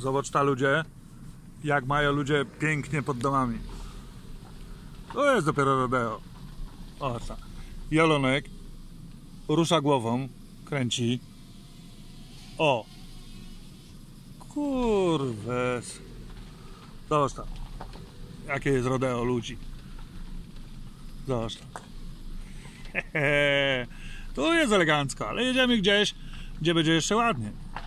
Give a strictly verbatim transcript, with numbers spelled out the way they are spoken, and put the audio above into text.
Zobacz ta ludzie, jak mają ludzie pięknie pod domami. To jest dopiero rodeo. O tak. Jolonek rusza głową, kręci. O! Kurwes. Zobacz tam. Jakie jest rodeo ludzi. Zobacz tam. Tu jest elegancko, ale jedziemy gdzieś, gdzie będzie jeszcze ładnie.